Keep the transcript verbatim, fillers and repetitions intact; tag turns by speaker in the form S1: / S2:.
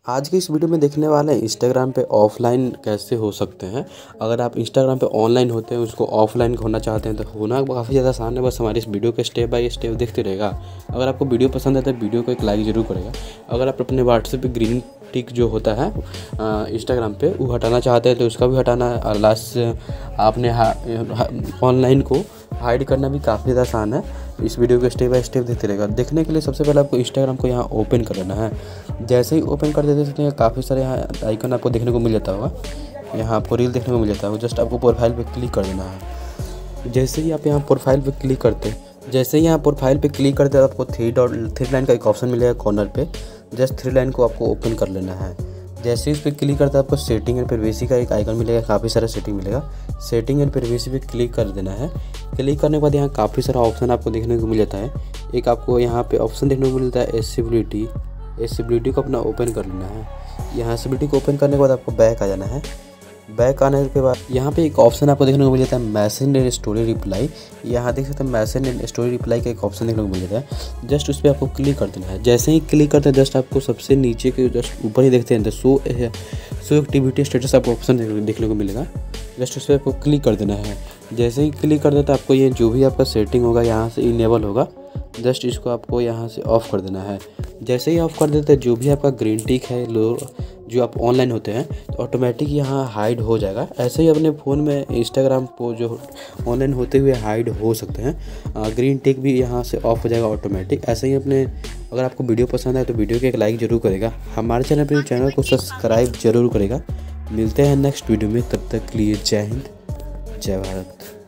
S1: आज की इस वीडियो में देखने वाले हैं इंस्टाग्राम पे ऑफलाइन कैसे हो सकते हैं। अगर आप इंस्टाग्राम पे ऑनलाइन होते हैं, उसको ऑफलाइन होना चाहते हैं तो होना काफ़ी ज़्यादा आसान है। बस हमारी इस वीडियो को स्टेप बाय स्टेप देखते रहेगा। अगर आपको वीडियो पसंद है तो वीडियो को एक लाइक ज़रूर करेगा। अगर आप अपने व्हाट्सएप पे ग्रीन टिक जो होता है इंस्टाग्राम पे वो हटाना चाहते हैं तो उसका भी हटाना है। और लास्ट आपने ऑनलाइन को हाइड करना भी काफ़ी ज़्यादा आसान है। इस वीडियो को स्टेप बाय स्टेप देखते रहेगा। देखने के लिए सबसे पहले आपको इंस्टाग्राम को यहाँ ओपन कर लेना है। जैसे ही ओपन कर देते हैं काफ़ी सारे यहाँ आइकन आपको देखने को मिल जाता होगा। यहाँ आपको रील देखने को मिल जाता है। जस्ट आपको प्रोफाइल पे क्लिक कर देना है। जैसे ही आप यहाँ प्रोफाइल पे क्लिक करते हैं जैसे ही यहाँ प्रोफाइल पे क्लिक करते हैं आपको थ्री डॉट थ्री लाइन का एक ऑप्शन मिलेगा कॉर्नर पे। जस्ट थ्री लाइन को आपको ओपन कर लेना है। जैसे ही इस पर क्लिक करते हैं आपको सेटिंग एंड प्राइवेसी का एक आइकन मिलेगा। काफ़ी सारा सेटिंग मिलेगा। सेटिंग एंड प्राइवेसी पे क्लिक कर देना है। क्लिक करने के बाद यहाँ काफ़ी सारा ऑप्शन आपको देखने को मिल जाता है। एक आपको यहाँ पे ऑप्शन देखने को मिलता है एसेबिलिटी। एसेबिलिटी को अपना ओपन कर लेना है। यहाँ एसेबिलिटी को ओपन करने के बाद आपको बैक आ जाना है। बैक आने के बाद यहाँ पे एक ऑप्शन आपको देखने को मिल जाता है मैसेज एंड स्टोरी रिप्लाई। यहाँ देख सकते हैं मैसेज एंड स्टोरी रिप्लाई का एक ऑप्शन देखने को मिल जाता है। जस्ट उस पर आपको क्लिक कर देना है। जैसे ही क्लिक करते हैं जस्ट आपको सबसे नीचे के जस्ट ऊपर ही देखते हैं शो शो एक्टिविटी स्टेटस आपको ऑप्शन देखने को मिलेगा। जस्ट उस पर आपको क्लिक कर देना है। जैसे ही क्लिक कर देता है आपको ये जो भी आपका सेटिंग होगा यहाँ से इनेबल होगा। जस्ट इसको आपको यहाँ से ऑफ़ कर देना है। जैसे ही ऑफ़ कर देते हैं जो भी आपका ग्रीन टिक है लो जो आप ऑनलाइन होते हैं तो ऑटोमेटिक यहाँ हाइड हो जाएगा। ऐसे ही अपने फ़ोन में इंस्टाग्राम को जो ऑनलाइन होते हुए हाइड हो सकते हैं। ग्रीन टिक भी यहाँ से ऑफ हो जाएगा ऑटोमेटिक। ऐसे ही अपने अगर आपको वीडियो पसंद आए तो वीडियो को एक लाइक ज़रूर करेगा। हमारे चैनल पर चैनल को सब्सक्राइब जरूर करेगा। मिलते हैं नेक्स्ट वीडियो में, तब तक के लिए जय हिंद जय भारत।